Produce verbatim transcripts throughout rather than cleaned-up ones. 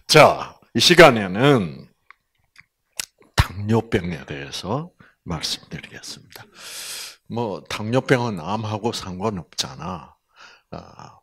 자, 이 시간에는 당뇨병에 대해서 말씀드리겠습니다. 뭐 당뇨병은 암하고 상관없잖아. 아,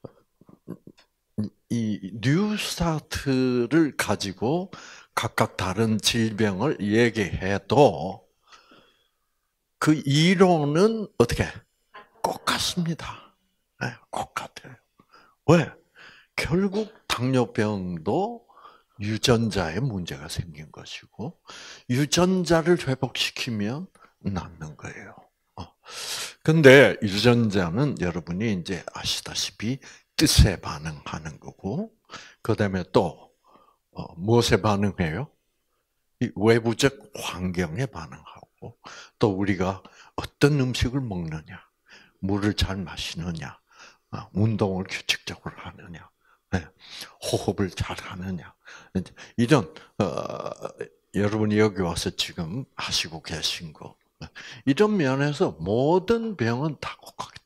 이 뉴스타트를 가지고 각각 다른 질병을 얘기해도 그 이론은 어떻게 똑같습니다. 네, 똑같아요. 왜? 결국 당뇨병도 유전자에 문제가 생긴 것이고 유전자를 회복시키면 낫는 거예요. 근데 유전자는 여러분이 이제 아시다시피 뜻에 반응하는 거고, 그 다음에 또 어, 무엇에 반응해요? 이 외부적 환경에 반응하고, 또 우리가 어떤 음식을 먹느냐, 물을 잘 마시느냐, 어, 운동을 규칙적으로 하느냐, 네, 호흡을 잘 하느냐, 이런 어, 여러분이 여기 와서 지금 하시고 계신 거, 이런 면에서 모든 병은 다 같아.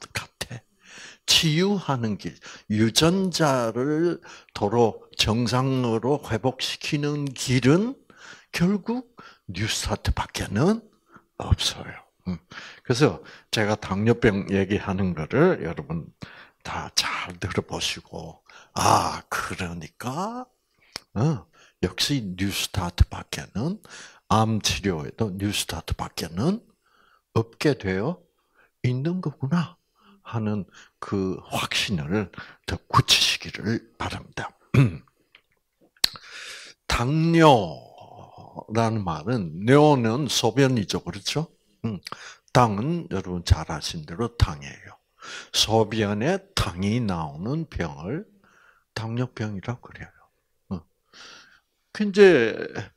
치유하는 길, 유전자를 도로 정상으로 회복시키는 길은 결국 뉴스타트밖에는 없어요. 그래서 제가 당뇨병 얘기하는 거를 여러분 다 잘 들어보시고, 아, 그러니까, 어, 역시 뉴스타트밖에는, 암 치료에도 뉴스타트밖에는 없게 되어 있는 거구나 하는 그 확신을 더 굳히시기를 바랍니다. 당뇨라는 말은 뇨는 소변이죠, 그렇죠? 당은 여러분 잘 아신 대로 당이에요. 소변에 당이 나오는 병을 당뇨병이라고 그래요. 근데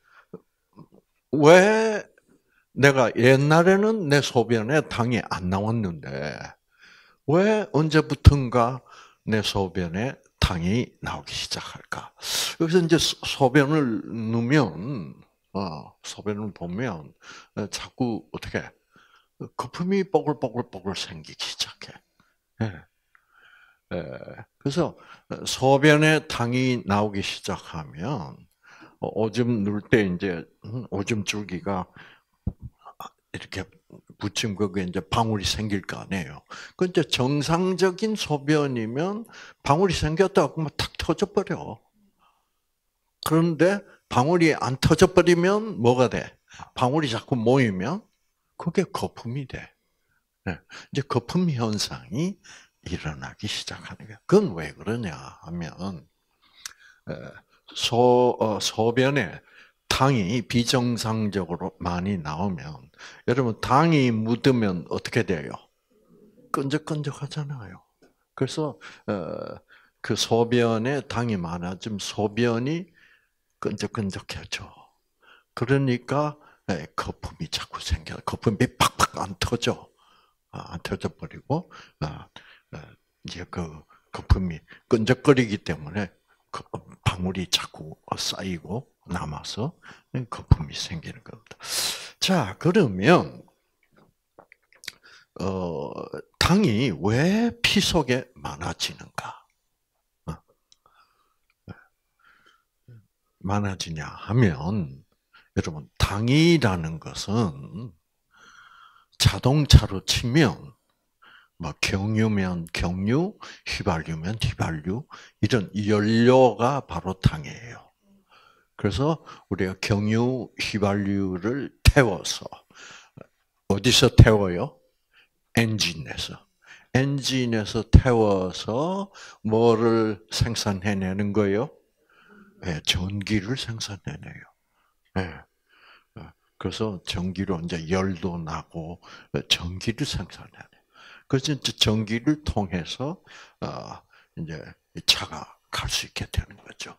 왜 내가 옛날에는 내 소변에 당이 안 나왔는데 왜 언제부턴가 내 소변에 당이 나오기 시작할까? 여기서 이제 소변을 넣으면, 어, 소변을 보면 자꾸 어떻게 거품이 뽀글뽀글뽀글 생기기 시작해. 예. 예. 그래서 소변에 당이 나오기 시작하면 오줌 누울 때 이제 오줌 줄기가 이렇게 붙임 거기에 이제 방울이 생길 거 아니에요. 그 이제 정상적인 소변이면 방울이 생겼다고 하면 탁 터져버려. 그런데 방울이 안 터져버리면 뭐가 돼? 방울이 자꾸 모이면 그게 거품이 돼. 이제 거품 현상이 일어나기 시작하는 거야. 그건 왜 그러냐 하면 소 어, 소변에 당이 비정상적으로 많이 나오면 여러분 당이 묻으면 어떻게 돼요? 끈적끈적하잖아요. 그래서 어, 그 소변에 당이 많아지면 소변이 끈적끈적해져. 그러니까 거품이 자꾸 생겨. 거품이 팍팍 안 터져. 안 터져 버리고 이제 그 거품이 끈적거리기 때문에 방울이 자꾸 쌓이고 남아서 거품이 생기는 겁니다. 자, 그러면 어, 당이 왜 피 속에 많아지는가? 어. 많아지냐 하면 여러분 당이라는 것은 자동차로 치면 뭐 경유면 경유, 휘발유면 휘발유 이런 연료가 바로 당이에요. 그래서 우리가 경유, 휘발유를 태워서 어디서 태워요? 엔진에서. 엔진에서 태워서 뭐를 생산해내는 거예요? 네, 전기를 생산해내요. 네. 그래서 전기로 이제 열도 나고 전기를 생산해내요. 그래서 이제 전기를 통해서 이제 차가 갈 수 있게 되는 거죠.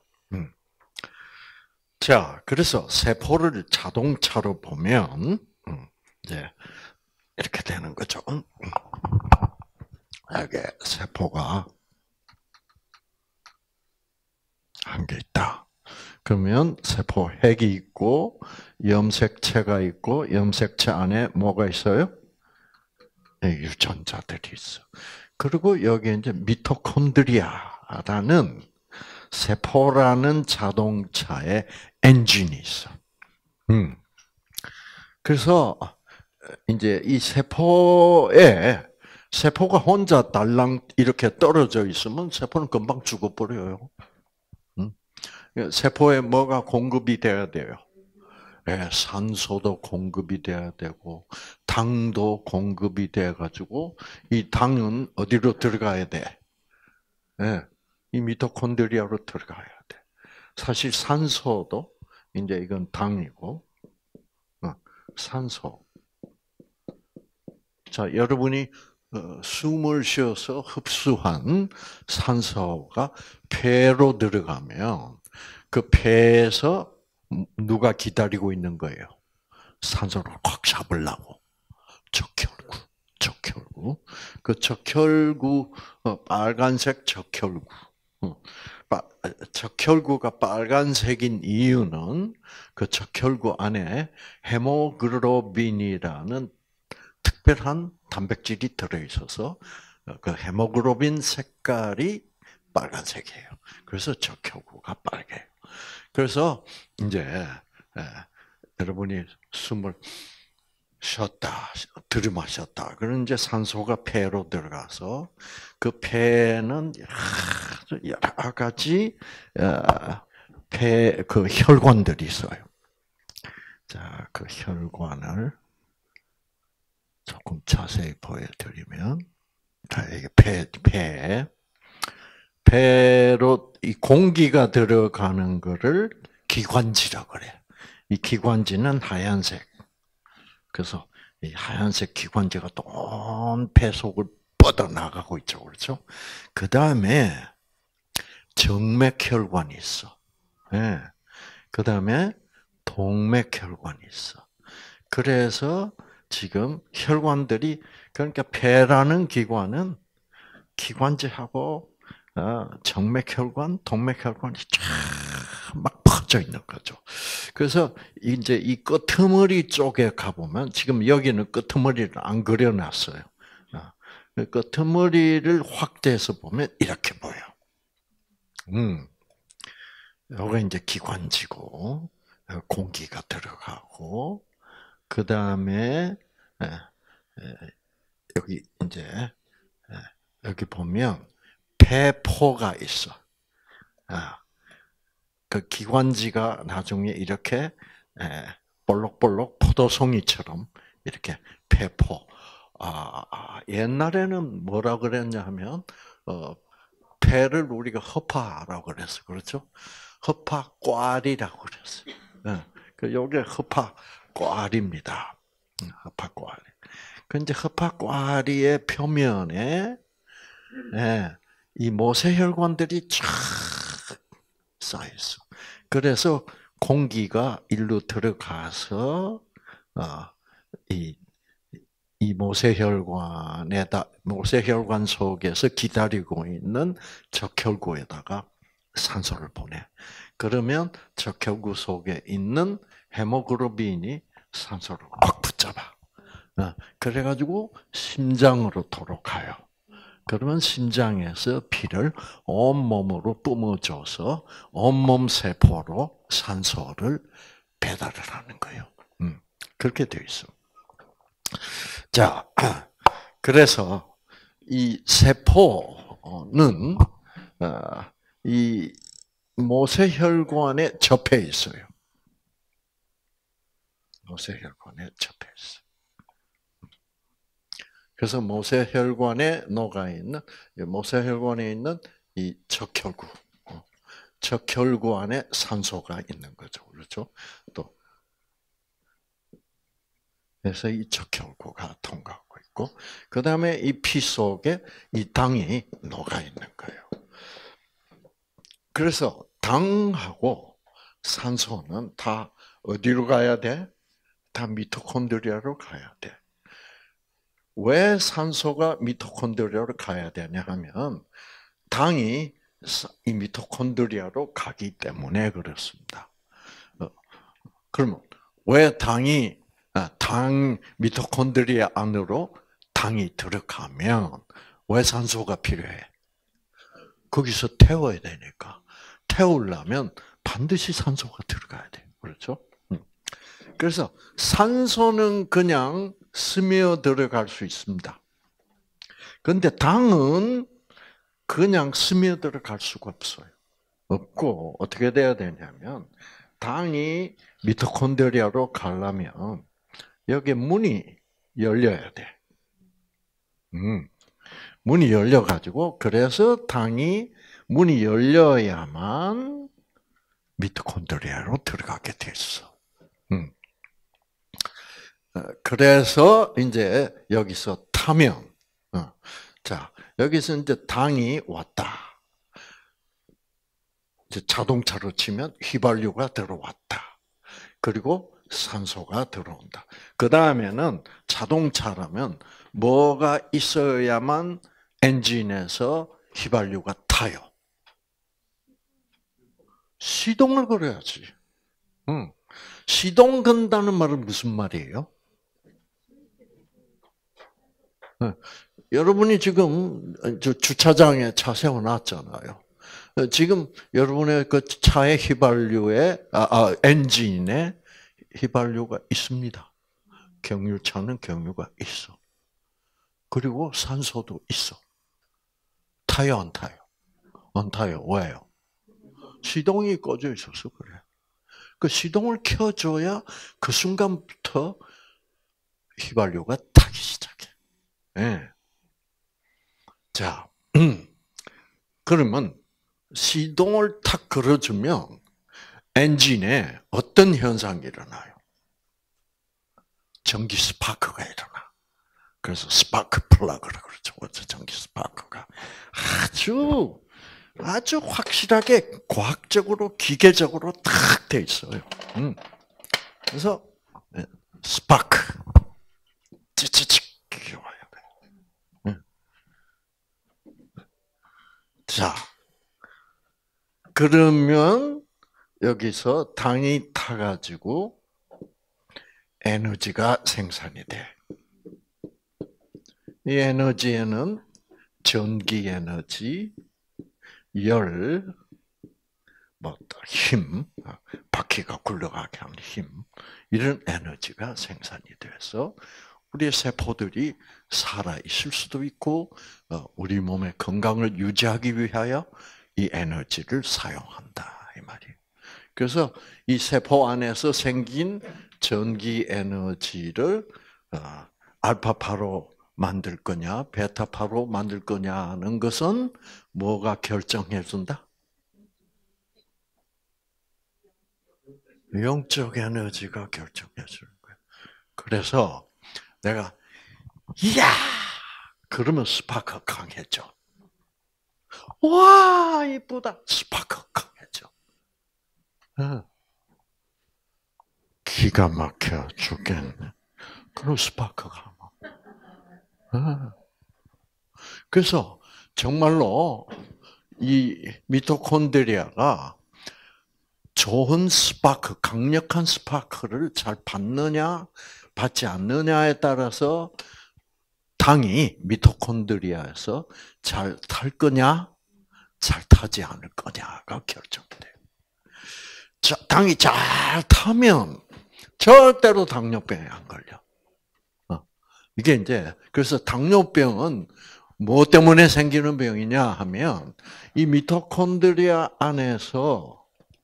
자, 그래서 세포를 자동차로 보면 이제 이렇게 되는 거죠. 여기 세포가 한 개 있다. 그러면 세포 핵이 있고 염색체가 있고 염색체 안에 뭐가 있어요? 유전자들이 있어. 그리고 여기 이제 미토콘드리아라는 세포라는 자동차에 엔진이 있어. 음. 그래서 이제 이 세포에 세포가 혼자 달랑 이렇게 떨어져 있으면 세포는 금방 죽어버려요. 음. 세포에 뭐가 공급이 돼야 돼요? 네, 산소도 공급이 돼야 되고 당도 공급이 돼 가지고 이 당은 어디로 들어가야 돼? 네, 이 미토콘드리아로 들어가야 돼. 사실 산소도 이제 이건 당이고 어, 산소. 자, 여러분이 어, 숨을 쉬어서 흡수한 산소가 폐로 들어가면 그 폐에서 누가 기다리고 있는 거예요? 산소를 꽉 잡으려고. 적혈구, 적혈구. 그 적혈구, 어, 빨간색 적혈구. 어, 적혈구가 빨간색인 이유는 그 적혈구 안에 헤모글로빈이라는 특별한 단백질이 들어있어서 그 헤모글로빈 색깔이 빨간색이에요. 그래서 적혈구가 빨개요. 그래서 이제 예, 여러분이 숨을 쉬었다, 들이마셨다. 그런 이제 산소가 폐로 들어가서 그 폐는 여러 가지 폐 그 혈관들이 있어요. 자, 그 혈관을 조금 자세히 보여드리면, 자, 이게 폐, 폐, 폐로 이 공기가 들어가는 거를 기관지라고 그래. 이 기관지는 하얀색. 그래서 이 하얀색 기관지가 온 폐 속을 뻗어 나가고 있죠, 그렇죠? 그 다음에 정맥혈관이 있어. 네. 그 다음에 동맥혈관이 있어. 그래서 지금 혈관들이 그러니까 폐라는 기관은 기관지하고 정맥혈관, 동맥혈관이 쫙 막 퍼져 있는 거죠. 그래서 이제 이 끄트머리 쪽에 가보면 지금 여기는 끄트머리를 안 그려놨어요. 그 끄트머리를 확대해서 보면 이렇게 보여. 음, 여기가 이제 기관지고 공기가 들어가고 그 다음에 여기 이제 여기 보면 폐포가 있어. 그 기관지가 나중에 이렇게 볼록볼록 포도송이처럼 이렇게 폐포. 아, 옛날에는 뭐라 그랬냐 하면 어, 폐를 우리가 허파라고 그랬어, 그렇죠? 허파꽈리라고 그랬어. 네. 그 요게 허파꽈리입니다. 허파꽈리. 그 이제 허파꽈리의 표면에 네, 이 모세혈관들이 쫙 쌓여 있어. 그래서 공기가 일로 들어가서 어, 이, 이 모세혈관에다 모세혈관 속에서 기다리고 있는 적혈구에다가 산소를 보내. 그러면 적혈구 속에 있는 헤모글로빈이 산소를 꽉 붙잡아. 어, 그래가지고 심장으로 돌아가요. 그러면 심장에서 피를 온몸으로 뿜어줘서 온몸 세포로 산소를 배달을 하는 거예요. 음, 그렇게 되어 있어. 자, 그래서 이 세포는 이 모세혈관에 접해 있어요. 모세혈관에 접해 있어요. 그래서 모세혈관에 녹아 있는 모세혈관에 있는 이 적혈구, 적혈구 안에 산소가 있는 거죠, 그렇죠? 또 그래서 이 적혈구가 통과하고 있고, 그 다음에 이 피 속에 이 당이 녹아 있는 거예요. 그래서 당하고 산소는 다 어디로 가야 돼? 다 미토콘드리아로 가야 돼. 왜 산소가 미토콘드리아로 가야 되냐 하면 당이 이 미토콘드리아로 가기 때문에 그렇습니다. 그러면 왜 당이 당 미토콘드리아 안으로 당이 들어가면 왜 산소가 필요해? 거기서 태워야 되니까. 태우려면 반드시 산소가 들어가야 돼요. 그렇죠? 그래서 산소는 그냥 스며 들어갈 수 있습니다. 그런데 당은 그냥 스며 들어갈 수가 없어요. 없고 어떻게 돼야 되냐면 당이 미토콘드리아로 가려면 여기 문이 열려야 돼. 음, 문이 열려가지고 그래서 당이 문이 열려야만 미토콘드리아로 들어가게 됐어. 음. 그래서 이제 여기서 타면, 어, 자 여기서 이제 당이 왔다. 이제 자동차로 치면 휘발유가 들어왔다. 그리고 산소가 들어온다. 그 다음에는 자동차라면 뭐가 있어야만 엔진에서 휘발유가 타요? 시동을 걸어야지. 응. 시동 건다는 말은 무슨 말이에요? 네. 여러분이 지금 주차장에 차 세워놨잖아요. 지금 여러분의 그 차의 휘발유에, 아, 아, 엔진에 휘발유가 있습니다. 경유차는 경유가 있어. 그리고 산소도 있어. 타요, 안 타요? 안 타요. 왜요? 시동이 꺼져 있어서 그래. 그 시동을 켜줘야 그 순간부터 휘발유가 타기 시작해. 네. 자, 그러면 시동을 탁 걸어주면 엔진에 어떤 현상이 일어나요? 전기 스파크가 일어나. 그래서 스파크 플러그라고 그러죠. 전기 스파크가 아주 아주 확실하게 과학적으로 기계적으로 탁 돼 있어요. 음. 그래서 스파크 찌찌찌 와야 돼. 음. 자, 그러면 여기서 당이 타가지고 에너지가 생산이 돼. 이 에너지에는 전기 에너지, 열, 뭐 힘, 바퀴가 굴러가게 하는 힘, 이런 에너지가 생산이 돼서 우리의 세포들이 살아 있을 수도 있고, 우리 몸의 건강을 유지하기 위하여 이 에너지를 사용한다 이 말이에요. 그래서 이 세포 안에서 생긴 전기 에너지를 알파파로 만들 거냐, 베타파로 만들 거냐는 것은 뭐가 결정해 준다? 영적 에너지가 결정해 주는 거예요. 그래서 내가 이야 그러면 스파크 강해져. 와 이쁘다 스파크 강해져. 기가 막혀 죽겠네. 그럼 스파크가 그래서 정말로 이 미토콘드리아가 좋은 스파크, 강력한 스파크를 잘 받느냐, 받지 않느냐에 따라서 당이 미토콘드리아에서 잘 탈 거냐, 잘 타지 않을 거냐가 결정돼요. 자, 당이 잘 타면 절대로 당뇨병에 안 걸려. 어. 이게 이제 그래서 당뇨병은 뭐 때문에 생기는 병이냐 하면 이 미토콘드리아 안에서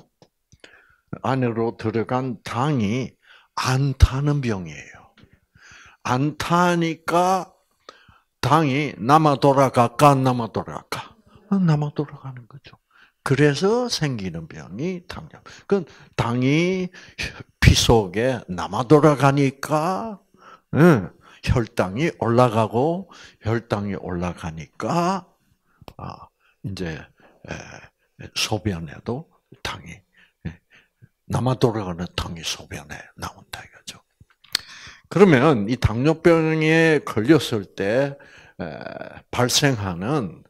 안으로 들어간 당이 안 타는 병이에요. 안 타니까 당이 남아 돌아갈까 안 남아 돌아갈까? 남아 돌아가는 거죠. 그래서 생기는 병이 당뇨. 그 당이 피 속에 남아 돌아가니까 응, 혈당이 올라가고 혈당이 올라가니까 아, 이제 소변에도 당이 남아 돌아가는 당이 소변에 나온다 이거죠. 그러면 이 당뇨병에 걸렸을 때 발생하는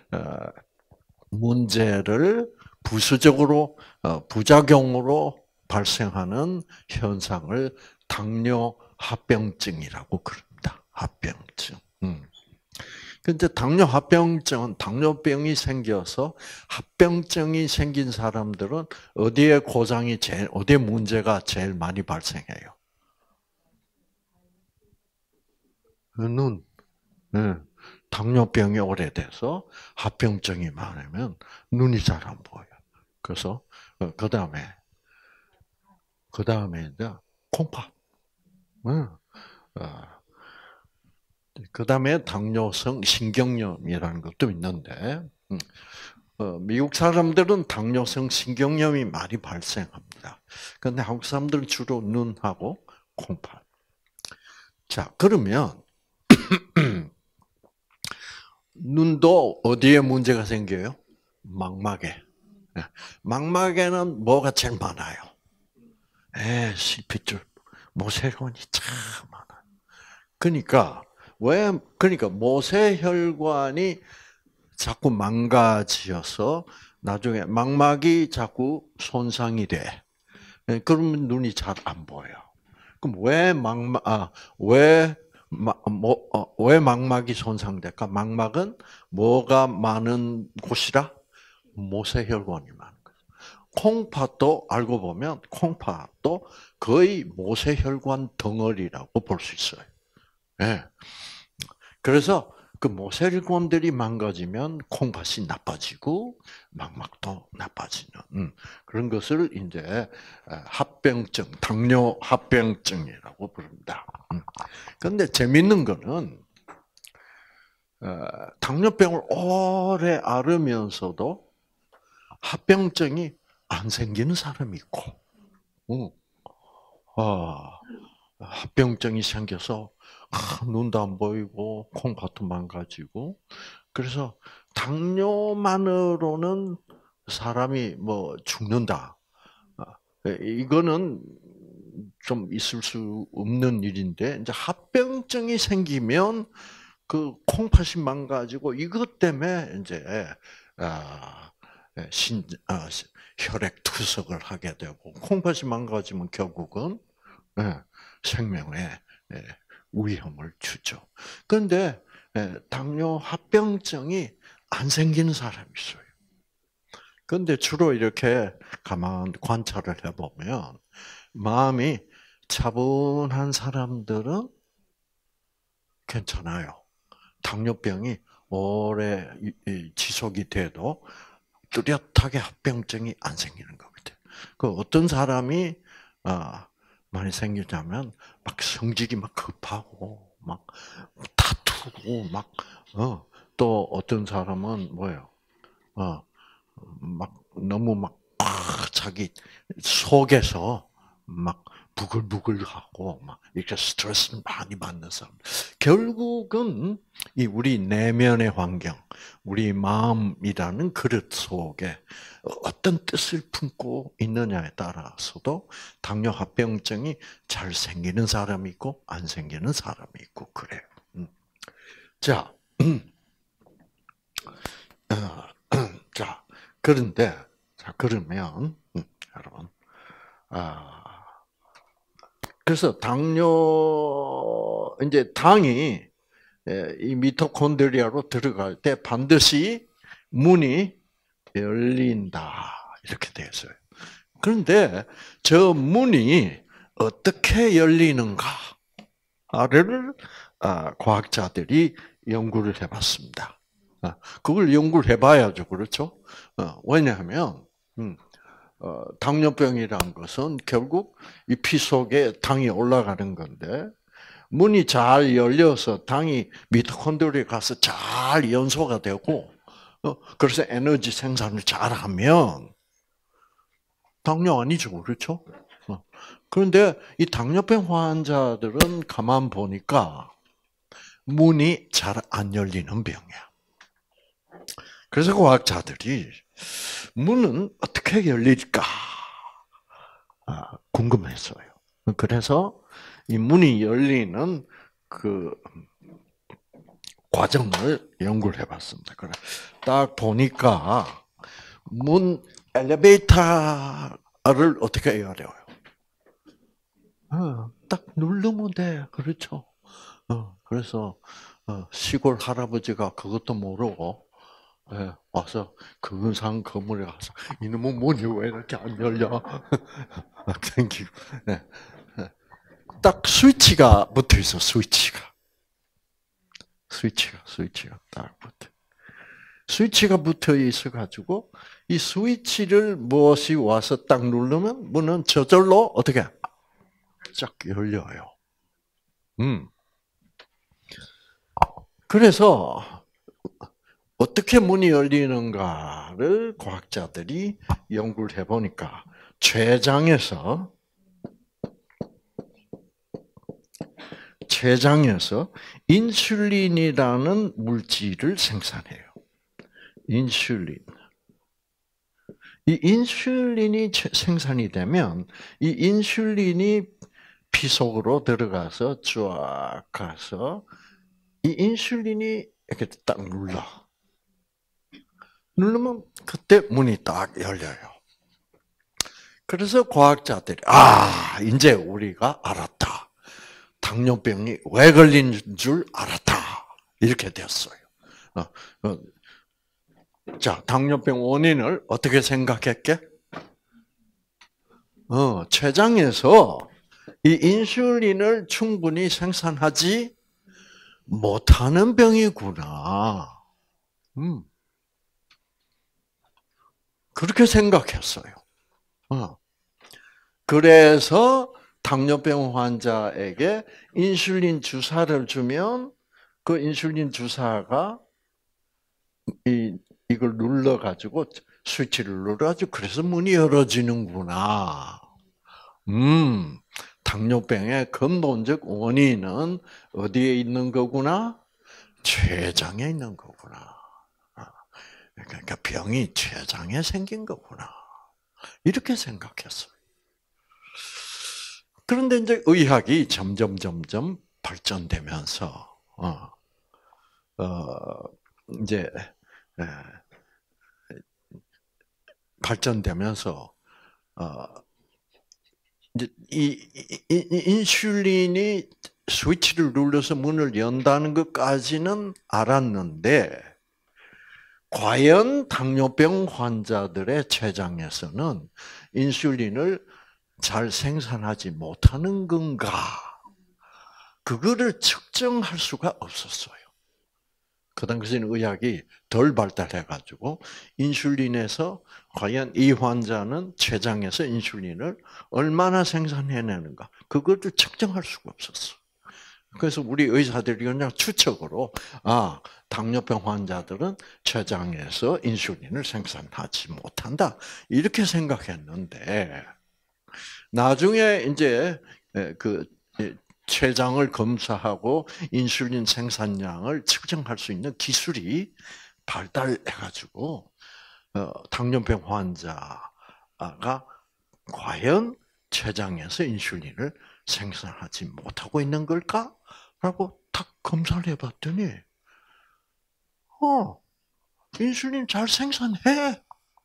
문제를 부수적으로 부작용으로 발생하는 현상을 당뇨 합병증이라고 그럽니다. 합병증. 음. 근데 당뇨 합병증은 당뇨병이 생겨서 합병증이 생긴 사람들은 어디에 고장이 제일, 어디에 문제가 제일 많이 발생해요? 눈. 네. 당뇨병이 오래돼서 합병증이 많으면 눈이 잘 안 보여요. 그래서 그 다음에 그 다음에 이제 콩팥. 그 다음에 당뇨성 신경염이라는 것도 있는데, 어, 미국 사람들은 당뇨성 신경염이 많이 발생합니다. 그런데 한국 사람들은 주로 눈하고 콩팥. 자, 그러면 눈도 어디에 문제가 생겨요? 망막에. 망막에는 뭐가 제일 많아요? 에, 씨피줄, 모세혈관이 참 많아요. 그러니까 왜 그러니까 모세혈관이 자꾸 망가지어서 나중에 망막이 자꾸 손상이 돼. 그러면 눈이 잘 안 보여. 그럼 왜 망막 아왜 뭐, 어, 왜 망막이 손상될까? 망막은 뭐가 많은 곳이라? 모세혈관이 많은 거죠. 콩팥도 알고 보면 콩팥도 거의 모세혈관 덩어리라고 볼 수 있어요. 예. 그래서 그 모세혈관들이 망가지면 콩팥이 나빠지고 망막도 나빠지는 음, 그런 것을 이제 합병증, 당뇨 합병증이라고 부릅니다. 그런데 재밌는 거는 당뇨병을 오래 앓으면서도 합병증이 안 생기는 사람이 있고, 아, 합병증이 생겨서 아, 눈도 안 보이고 콩팥도 망가지고 그래서 당뇨만으로는 사람이 뭐 죽는다. 이거는 좀 있을 수 없는 일인데 이제 합병증이 생기면 그 콩팥이 망가지고 이것 때문에 이제 아, 신 아, 혈액 투석을 하게 되고 콩팥이 망가지면 결국은 생명에 위험을 주죠. 그런데 당뇨 합병증이 안 생기는 사람이 있어요. 그런데 주로 이렇게 가만 관찰을 해보면 마음이 차분한 사람들은 괜찮아요. 당뇨병이 오래 지속이 돼도 뚜렷하게 합병증이 안 생기는 겁니다. 그 어떤 사람이 아 많이 생기냐면 막 성질이 막 급하고 막 다투고 막 어 또 어떤 사람은 뭐예요? 어막 너무 막 아, 자기 속에서 막 부글부글하고 막 이렇게 스트레스를 많이 받는 사람. 결국은 이 우리 내면의 환경, 우리 마음이라는 그릇 속에 어떤 뜻을 품고 있느냐에 따라서도 당뇨 합병증이 잘 생기는 사람이 있고 안 생기는 사람이 있고 그래요. 자, 자 그런데 자 그러면 여러분 아. 그래서 당뇨 이제 당이 이 미토콘드리아로 들어갈 때 반드시 문이 열린다 이렇게 되어 있어요. 그런데 저 문이 어떻게 열리는가를 과학자들이 연구를 해봤습니다. 그걸 연구를 해봐야죠, 그렇죠? 왜냐하면 당뇨병이라는 것은 결국 이 피 속에 당이 올라가는 건데 문이 잘 열려서 당이 미토콘드리아에 가서 잘 연소가 되고 그래서 에너지 생산을 잘하면 당뇨 아니죠, 그렇죠? 그런데 이 당뇨병 환자들은 가만 보니까 문이 잘 안 열리는 병이야. 그래서 과학자들이 문은 어떻게 열릴까 궁금했어요. 그래서 이 문이 열리는 그 과정을 연구를 해봤습니다. 그래 딱 보니까 문 엘리베이터를 어떻게 열어요? 어, 딱 누르면 돼, 그렇죠? 어, 그래서 어, 시골 할아버지가 그것도 모르고 예, 와서 근상 건물에 가서 이놈의 문이 왜 이렇게 안 열려? 막 생기고 예, 예. 딱 스위치가 붙어 있어. 스위치가 스위치가 스위치가 딱 붙어. 스위치가 붙어 있어 가지고 이 스위치를 무엇이 와서 딱 누르면 문은 저절로 어떻게 쫙 열려요. 음. 그래서 어떻게 문이 열리는가를 과학자들이 연구를 해보니까 췌장에서 췌장에서 인슐린이라는 물질을 생산해요. 인슐린. 이 인슐린이 생산이 되면 이 인슐린이 피 속으로 들어가서 쫙 가서 이 인슐린이 이렇게 딱 눌러. 누르면 그때 문이 딱 열려요. 그래서 과학자들이 아 이제 우리가 알았다. 당뇨병이 왜 걸린 줄 알았다. 이렇게 됐어요. 어, 어. 자, 당뇨병 원인을 어떻게 생각했게? 어, 췌장에서 이 인슐린을 충분히 생산하지 못하는 병이구나. 음, 그렇게 생각했어요. 어. 그래서 당뇨병 환자에게 인슐린 주사를 주면 그 인슐린 주사가 이 이걸 눌러 가지고 스위치를 눌러 가지고 그래서 문이 열어지는구나. 음, 당뇨병의 근본적 원인은 어디에 있는 거구나? 췌장에 있는 거구나. 그러니까 병이 췌장에 생긴 거구나. 이렇게 생각했어요. 그런데 이제 의학이 점점 점점 발전되면서 어, 어 이제 에, 발전되면서 어 이제 이, 이, 이 인슐린이 스위치를 눌러서 문을 연다는 것까지는 알았는데 과연 당뇨병 환자들의 췌장에서는 인슐린을 잘 생산하지 못하는 건가? 그거를 측정할 수가 없었어요. 그 당시에는 의학이 덜 발달해가지고 인슐린에서 과연 이 환자는 췌장에서 인슐린을 얼마나 생산해내는가 그것도 측정할 수가 없었어. 그래서 우리 의사들이 그냥 추측으로 아 당뇨병 환자들은 췌장에서 인슐린을 생산하지 못한다 이렇게 생각했는데 나중에 이제 그 췌장을 검사하고 인슐린 생산량을 측정할 수 있는 기술이 발달해가지고 당뇨병 환자가 과연 췌장에서 인슐린을 생산하지 못하고 있는 걸까라고 딱 검사를 해봤더니, 어, 인슐린 잘 생산해.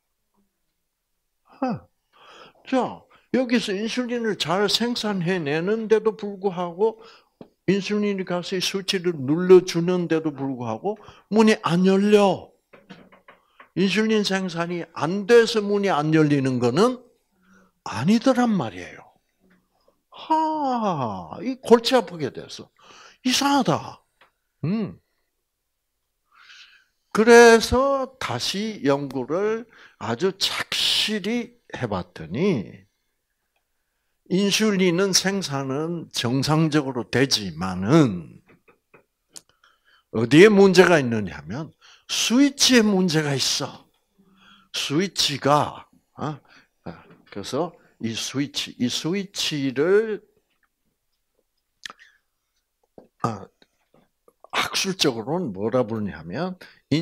자, 여기서 인슐린을 잘 생산해내는데도 불구하고 인슐린이 가서 스위치를 눌러주는데도 불구하고 문이 안 열려. 인슐린 생산이 안 돼서 문이 안 열리는 거는 아니더란 말이에요. 하, 이 골치 아프게 됐어. 이상하다. 음. 그래서 다시 연구를 아주 착실히 해봤더니 인슐린은 생산은 정상적으로 되지만은 어디에 문제가 있느냐면 스위치에 문제가 있어. 스위치가 그래서 이 스위치, 이 스위치를 학술적으로는 뭐라 부르냐면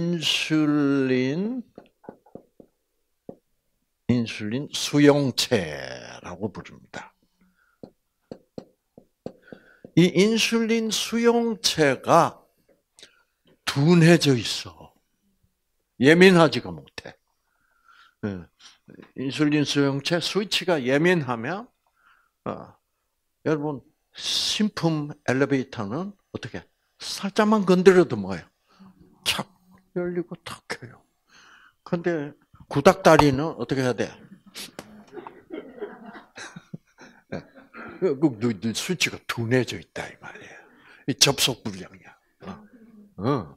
인슐린 인슐린 수용체라고 부릅니다. 이 인슐린 수용체가 둔해져 있어. 예민하지가 못해. 인슐린 수용체 스위치가 예민하면 어, 여러분 신품 엘리베이터는 어떻게 살짝만 건드려도 뭐예요? 착 열리고 탁 켜요. 근데 구닥다리는 어떻게 해야 돼? 그, 그, 스위치가 둔해져 있다 이 말이에요. 이 접속 불량이야. 어. 어.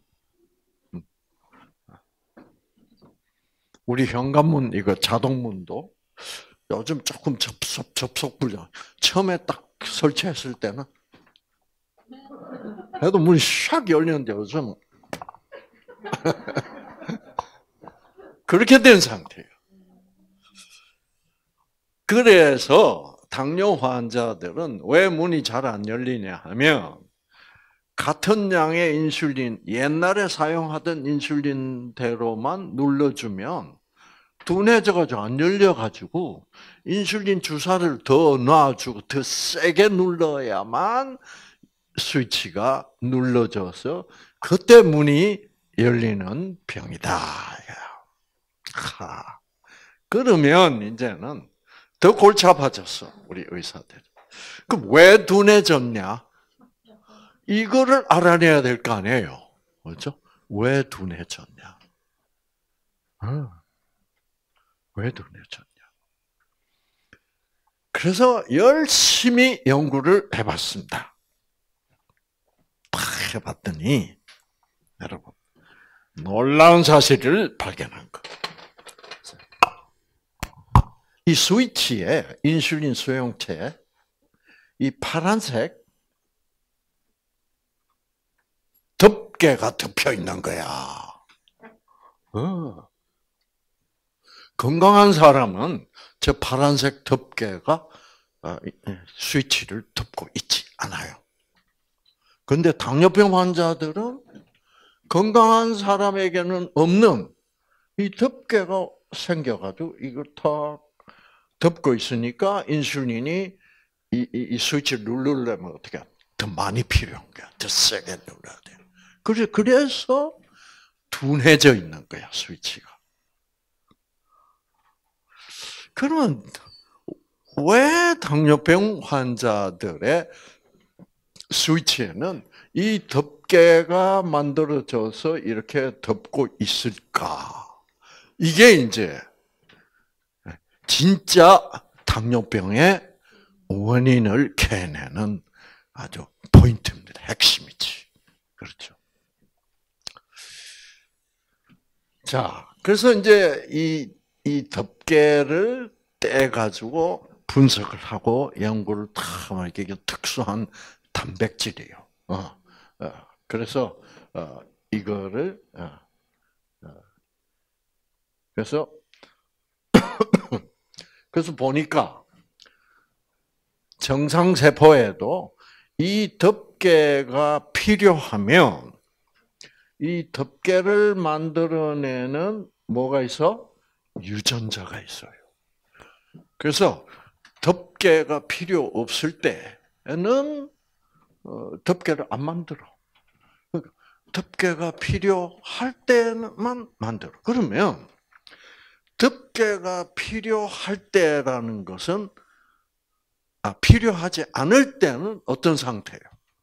우리 현관문 이거 자동문도 요즘 조금 접속 접속 불량. 처음에 딱 설치했을 때는 해도 문이 샥 열리는데 요즘 그렇게 된 상태예요. 그래서 당뇨 환자들은 왜 문이 잘 안 열리냐 하면 같은 양의 인슐린, 옛날에 사용하던 인슐린대로만 눌러주면 둔해져가지고 안 열려가지고 인슐린 주사를 더 놔주고 더 세게 눌러야만 스위치가 눌러져서 그때 문이 열리는 병이다. 하. 그러면 이제는 더 골치 아파졌어, 우리 의사들. 그럼 왜 둔해졌냐? 이거를 알아내야 될 거 아니에요. 그렇죠? 왜 둔해졌냐? 어. 왜 둔해졌냐? 그래서 열심히 연구를 해봤습니다. 딱 해봤더니 여러분 놀라운 사실을 발견한 거. 이 스위치에 인슐린 수용체에 이 파란색 덮개가 덮여 있는 거야. 어. 건강한 사람은 저 파란색 덮개가 스위치를 덮고 있지 않아요. 그런데 당뇨병 환자들은 건강한 사람에게는 없는 이 덮개가 생겨가지고 이걸 탁 덮고 있으니까 인슐린이 이, 이, 이 스위치를 누르려면 어떻게 더 많이 필요한 거야. 더 세게 눌러야 돼. 그래서 그래서 둔해져 있는 거야 스위치가. 그러면 왜 당뇨병 환자들의 스위치에는 이 덮개가 만들어져서 이렇게 덮고 있을까? 이게 이제 진짜 당뇨병의 원인을 캐내는 아주 포인트입니다. 핵심이지. 그렇죠. 자, 그래서 이제 이, 이 덮개를 떼가지고 분석을 하고 연구를 다 이게 특수한 단백질이에요. 어, 어, 그래서 어, 이거를 어, 어, 그래서 그래서 보니까 정상 세포에도 이 덮개가 필요하면 이 덮개를 만들어내는 뭐가 있어? 유전자가 있어요. 그래서 덮개가 필요 없을 때는 덮개를 안 만들어. 덮개가 필요할 때만 만들어. 그러면 덮개가 필요할 때라는 것은 아, 필요하지 않을 때는 어떤 상태예요?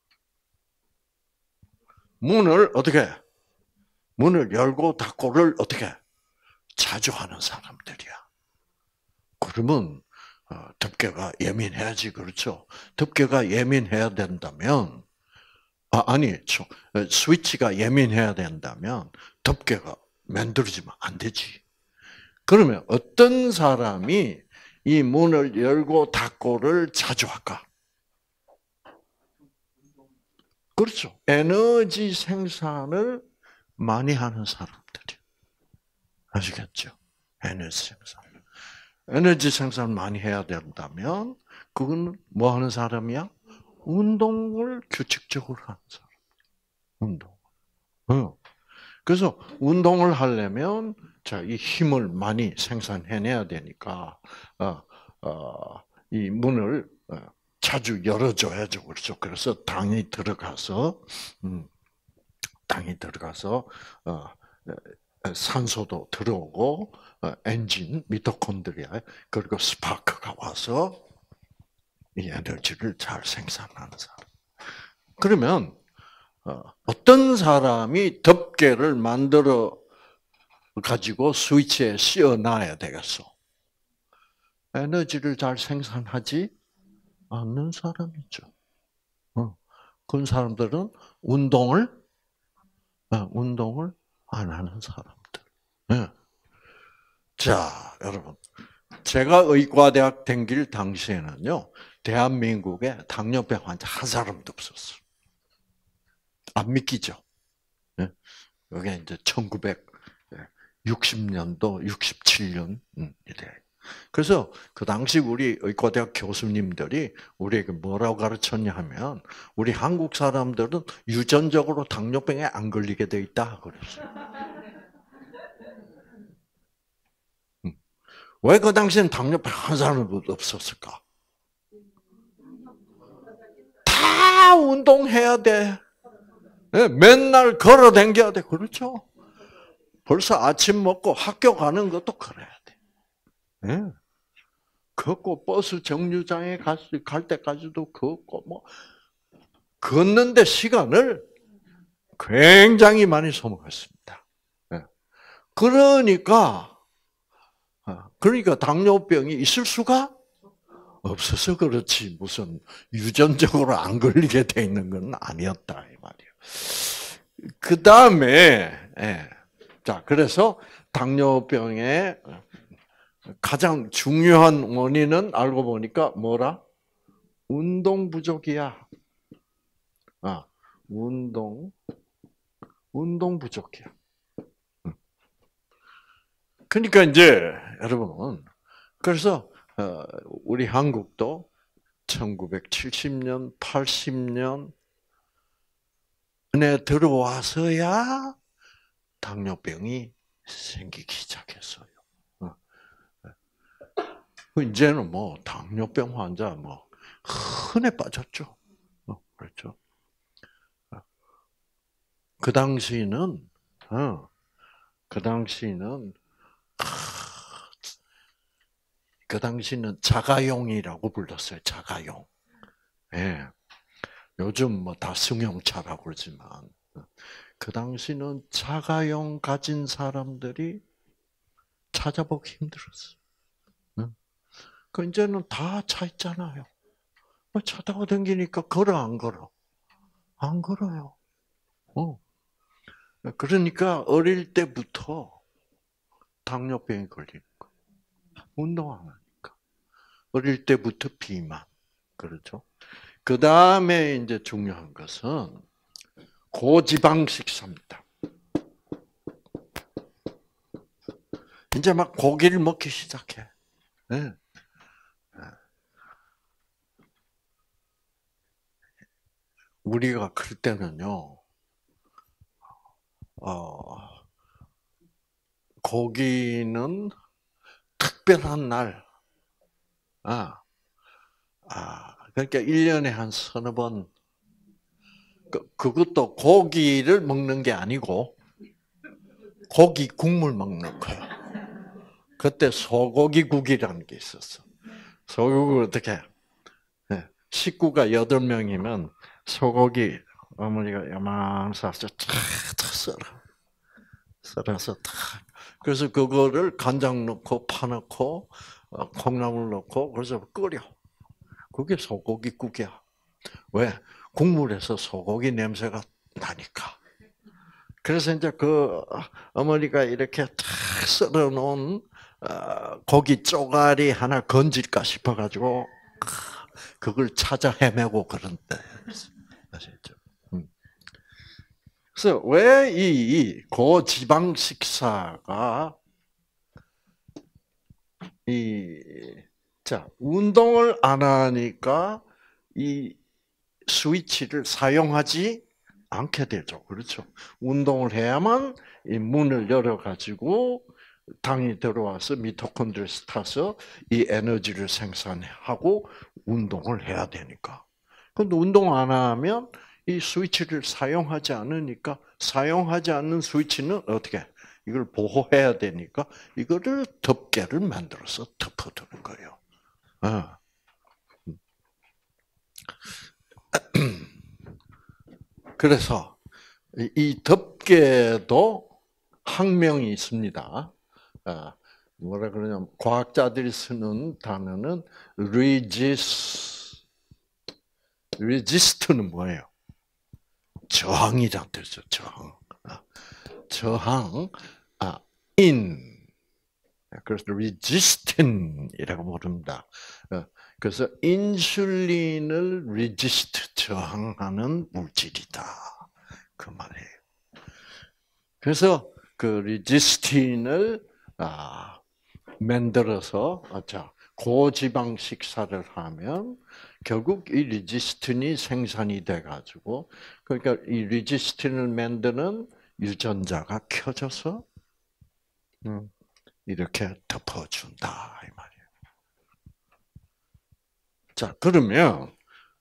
문을 어떻게 해? 문을 열고 닫고를 어떻게 자주 하는 사람들이야. 그러면 덮개가 예민해야지, 그렇죠? 덮개가 예민해야 된다면, 아, 아니, 스위치가 예민해야 된다면 덮개가 만들어지면 안 되지. 그러면 어떤 사람이 이 문을 열고 닫고를 자주 할까? 그렇죠. 에너지 생산을 많이 하는 사람들이. 아시겠죠? 에너지 생산. 에너지 생산 많이 해야 된다면, 그건 뭐 하는 사람이야? 운동을 규칙적으로 하는 사람. 운동. 어. 그래서 운동을 하려면, 자, 이 힘을 많이 생산해내야 되니까, 어, 어, 이 문을 자주 열어줘야죠. 그렇죠. 그래서 당이 들어가서, 음, 당이 들어가서, 어, 산소도 들어오고, 어, 엔진, 미토콘드리아, 그리고 스파크가 와서 이 에너지를 잘 생산하는 사람. 그러면 어떤 사람이 덮개를 만들어 가지고 스위치에 씌워놔야 되겠어. 에너지를 잘 생산하지 않는 사람이죠. 어. 그런 사람들은 운동을 어, 운동을 안 하는 사람들. 네. 자, 여러분, 제가 의과대학 다닐 당시에는요, 대한민국에 당뇨병 환자 한 사람도 없었어. 안 믿기죠? 네. 이게 이제 천구백육십 년도, 육십칠 년이래. 그래서 그 당시 우리 의과대학 교수님들이 우리에게 뭐라고 가르쳤냐 하면, 우리 한국 사람들은 유전적으로 당뇨병에 안 걸리게 돼 있다 그랬어요. 왜 그 당시엔 당뇨병 한 사람도 없었을까? 다 운동해야 돼. 네, 맨날 걸어 다녀야 돼. 그렇죠? 벌써 아침 먹고 학교 가는 것도 그래야 돼. 네. 걷고 버스 정류장에 갈 때까지도 걷고 뭐 걷는데 시간을 굉장히 많이 소모했습니다. 네. 그러니까 그러니까 당뇨병이 있을 수가 없어서 그렇지 무슨 유전적으로 안 걸리게 돼 있는 건 아니었다 이 말이에요. 그 다음에 예. 자 그래서 당뇨병의 가장 중요한 원인은 알고 보니까 뭐라? 운동 부족이야. 아, 운동, 운동 부족이야. 그러니까 이제 여러분, 그래서 우리 한국도 천구백칠십 년, 팔십 년에 들어와서야 당뇨병이 생기기 시작했어요. 이제는 뭐 당뇨병 환자 뭐 흔해 빠졌죠. 그렇죠. 그 당시는 어, 그 당시는 그 당시는 자가용이라고 불렀어요. 자가용. 예. 요즘 뭐 다 승용차라고 그러지만 그 당시는 자가용 가진 사람들이 찾아보기 힘들었어요. 그 이제는 다 차 있잖아요. 차 타고 다니니까 걸어 안 걸어? 안 걸어요. 어. 그러니까 어릴 때부터 당뇨병이 걸리는 거예요. 운동 안 하니까. 어릴 때부터 비만. 그렇죠? 그 다음에 이제 중요한 것은 고지방 식사입니다. 이제 막 고기를 먹기 시작해. 네. 우리가 클 때는요, 어, 고기는 특별한 날, 아, 아, 그러니까 일 년에 한 서너 번, 그, 그것도 고기를 먹는 게 아니고, 고기 국물 먹는 거야. 그때 소고기국이라는 게 있었어. 소고기를 어떻게, 식구가 여덟 명이면 소고기 어머니가 야만 사서 탁 썰어. 썰어서 탁. 그래서 그거를 간장 넣고 파 넣고 콩나물 넣고 그래서 끓여. 그게 소고기국이야. 왜? 국물에서 소고기 냄새가 나니까. 그래서 이제 그 어머니가 이렇게 탁 썰어 놓은 고기 쪼가리 하나 건질까 싶어 가지고 그걸 찾아 헤매고 그런 때. 아시죠? 그래서 왜 이 고지방 식사가 이 자, 운동을 안 하니까 이 스위치를 사용하지 않게 되죠. 그렇죠? 운동을 해야만 이 문을 열어 가지고 당이 들어와서 미토콘드리아를 타서 이 에너지를 생산하고 운동을 해야 되니까. 근데 운동 안 하면 이 스위치를 사용하지 않으니까 사용하지 않는 스위치는 어떻게? 이걸 보호해야 되니까 이거를 덮개를 만들어서 덮어두는 거예요. 그래서 이 덮개도 학명이 있습니다. 뭐라 그러냐면 과학자들이 쓰는 단어는 resist. resist는 뭐예요? 저항이란 뜻이죠. 저항. 저항. 아, in. 그래서 resistant이라고 부릅니다. 그래서 인슐린을 resist 저항하는 물질이다. 그 말이에요. 그래서 그 resistin을 아, 만들어서 자 고지방 식사를 하면 결국 이 resistin이 생산이 돼 가지고 그러니까 이 resistin을 만드는 유전자가 켜져서 음, 이렇게 덮어준다 이 말이에요. 자 그러면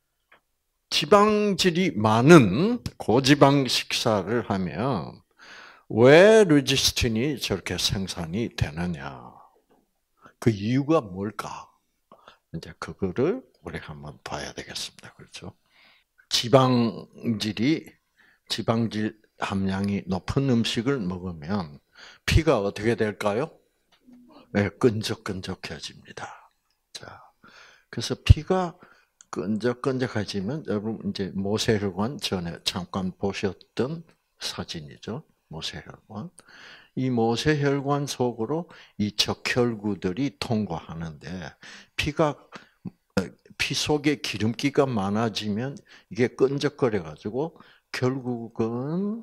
지방질이 많은 고지방 식사를 하면 왜 레지스틴이 저렇게 생산이 되느냐? 그 이유가 뭘까? 이제 그거를 우리 한번 봐야 되겠습니다. 그렇죠? 지방질이 지방질 함량이 높은 음식을 먹으면 피가 어떻게 될까요? 네, 끈적끈적해집니다. 자, 그래서 피가 끈적끈적해지면 여러분 이제 모세혈관 전에 잠깐 보셨던 사진이죠. 모세혈관. 이 모세혈관 속으로 이 적혈구들이 통과하는데 피가 피 속에 기름기가 많아지면 이게 끈적거려 가지고 결국은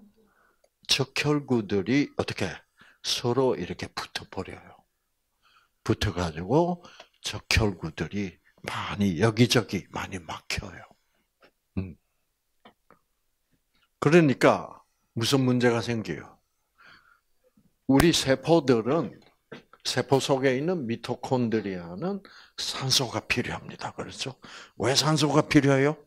적혈구들이 어떻게 서로 이렇게 붙어 버려요. 붙어 가지고 적혈구들이 많이 여기저기 많이 막혀요. 음. 그러니까 무슨 문제가 생겨요? 우리 세포들은 세포 속에 있는 미토콘드리아는 산소가 필요합니다. 그렇죠? 왜 산소가 필요해요?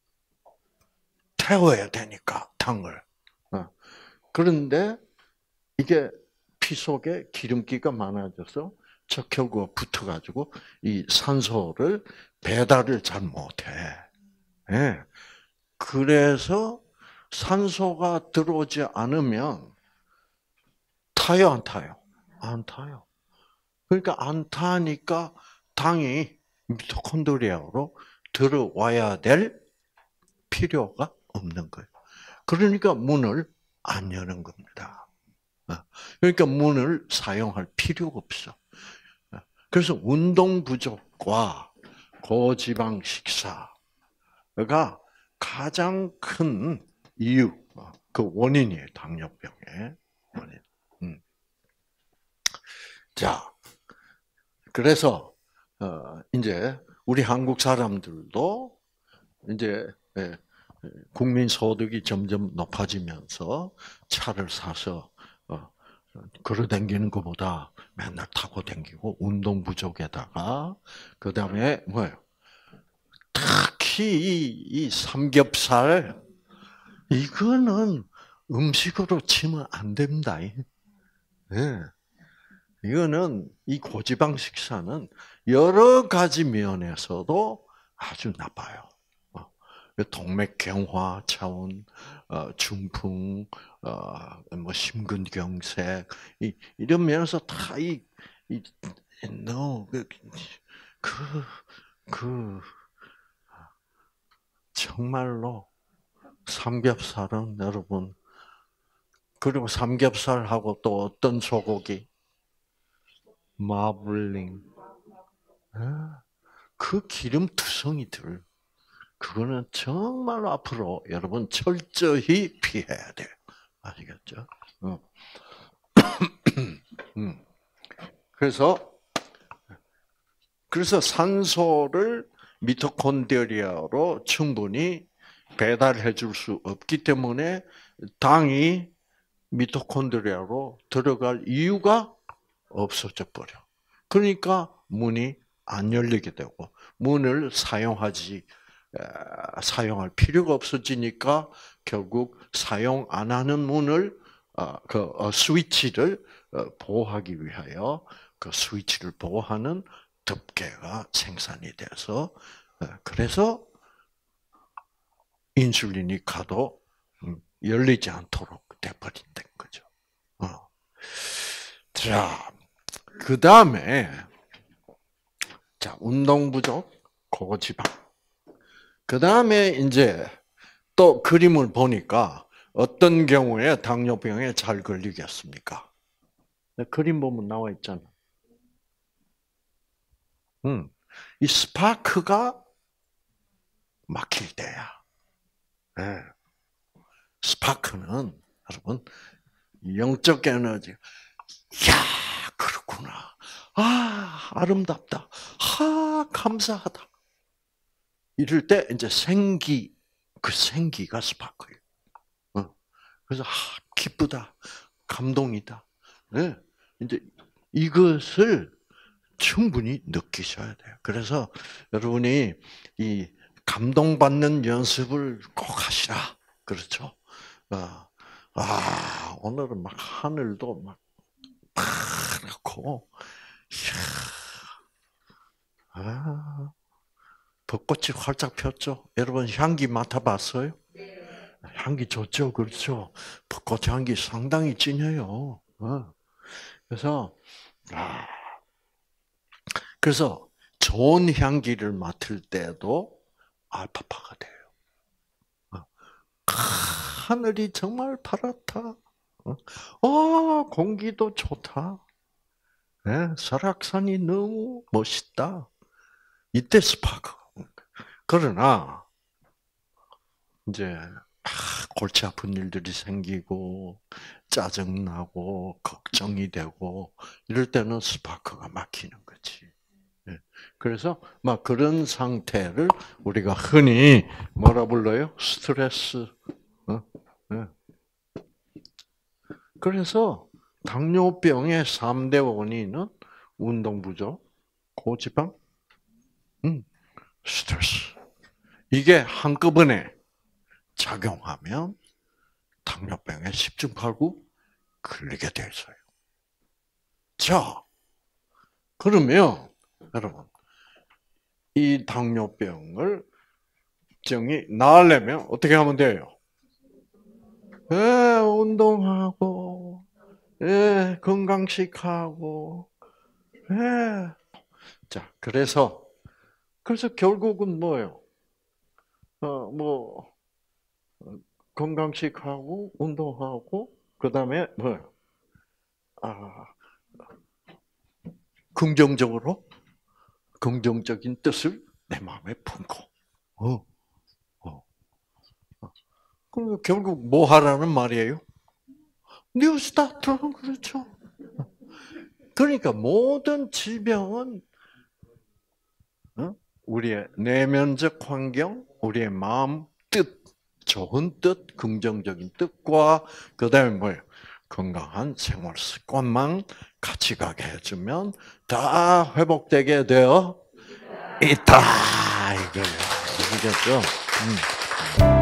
태워야 되니까 당을. 그런데 이게 피 속에 기름기가 많아져서 적혈구가 붙어가지고 이 산소를 배달을 잘 못해. 네. 그래서 산소가 들어오지 않으면 타요, 안 타요? 안 타요. 그러니까 안 타니까 당이 미토콘드리아로 들어와야 될 필요가 없는 거예요. 그러니까 문을 안 여는 겁니다. 그러니까 문을 사용할 필요가 없어. 그래서 운동 부족과 고지방 식사가 가장 큰 이유, 그 원인이에요. 당뇨병의 원인. 음. 자, 그래서 어, 이제 우리 한국 사람들도 이제 국민 소득이 점점 높아지면서 차를 사서 어, 걸어 다니는 것보다 맨날 타고 다니고 운동 부족에다가 그 다음에 뭐예요? 특히 이, 이 삼겹살 이거는 음식으로 치면 안 됩니다. 네. 이거는 이 고지방 식사는 여러 가지 면에서도 아주 나빠요. 동맥경화 차원, 중풍, 뭐 심근경색 이런 면에서 다이 이, no, 그, 그, 그 정말로 삼겹살은 여러분 그리고 삼겹살하고 또 어떤 소고기? 마블링. 그 기름 투성이들 그거는 정말 앞으로 여러분 철저히 피해야 돼요. 아시겠죠? 그래서 그래서 산소를 미토콘드리아로 충분히 배달해 줄 수 없기 때문에 당이 미토콘드리아로 들어갈 이유가 없어져 버려. 그러니까 문이 안 열리게 되고 문을 사용하지 사용할 필요가 없어지니까 결국 사용 안 하는 문을 그 스위치를 보호하기 위하여 그 스위치를 보호하는 덮개가 생산이 돼서 그래서 인슐린이 가도 열리지 않도록 돼버린다는 거죠. 어. 자, 그 다음에 자 운동 부족, 고지방. 그 다음에 이제 또 그림을 보니까 어떤 경우에 당뇨병에 잘 걸리겠습니까? 그림 보면 나와 있잖아. 음, 이 스파크가 막힐 때야. 네. 스파크는 여러분 영적 에너지. 야, 그렇구나. 아, 아름답다. 아, 감사하다. 이럴 때 이제 생기, 그 생기가 스파크예요. 어. 그래서 아, 기쁘다, 감동이다. 네. 이제 이것을 충분히 느끼셔야 돼요. 그래서 여러분이 이 감동받는 연습을 꼭 하시라. 그렇죠? 아, 아 오늘은 막 하늘도 막 파랗고, 아, 벚꽃이 활짝 폈죠? 여러분 향기 맡아봤어요? 향기 좋죠, 그렇죠? 벚꽃 향기 상당히 진해요. 어. 그래서 아, 그래서 좋은 향기를 맡을 때도 알파파가 돼요. 어. 하늘이 정말 파랗다. 어, 공기도 좋다. 네, 설악산이 너무 멋있다. 이때 스파크. 그러나 이제 골치 아픈 일들이 생기고 짜증 나고 걱정이 되고 이럴 때는 스파크가 막히는 거지. 그래서 막 그런 상태를 우리가 흔히 뭐라 불러요? 스트레스. 그래서 당뇨병의 삼 대 원인은 운동 부족, 고지방, 음, 스트레스. 이게 한꺼번에 작용하면 당뇨병에 십중팔구 걸리게 돼 있어요. 자, 그러면 여러분 이 당뇨병을 병이 나으려면 어떻게 하면 돼요? 예, 운동하고, 예, 건강식하고, 예. 자, 그래서 그래서 결국은 뭐예요? 어, 뭐 건강식하고 운동하고 그다음에 뭐예요? 아, 긍정적으로 긍정적인 뜻을 내 마음에 품고. 어, 어. 그리고 결국 뭐 하라는 말이에요? 뉴 스타트. 그렇죠. 그러니까 모든 질병은 우리의 내면적 환경, 우리의 마음 뜻, 좋은 뜻, 긍정적인 뜻과 그다음에 뭐예요? 건강한 생활 습관만 같이 가게 해주면 다 회복되게 되어 있다. 이거예요. 아시겠죠? 음.